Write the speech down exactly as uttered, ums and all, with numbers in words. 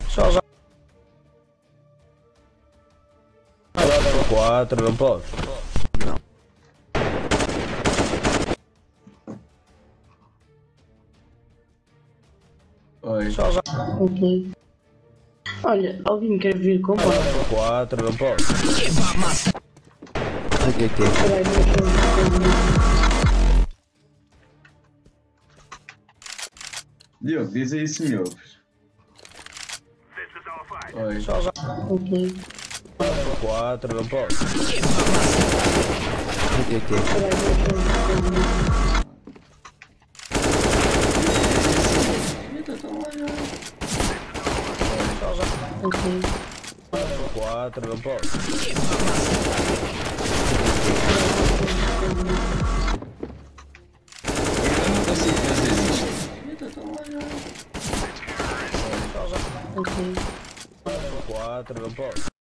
Só já. quatro, não pode. Oi. Só já. Ok. Olha, alguém quer vir com nós? quatro, não pode. Aqui, aqui. Peraí, deixa eu ver. Diogo, diz aí se me ouves. Oi. Só já. Ok. quatro, não pode. Aqui, aqui. Peraí, deixa eu ver. Só já. Ok. quatro, não pode. Eu não consigo fazer isto. Só já. Ok. quatro, não pode.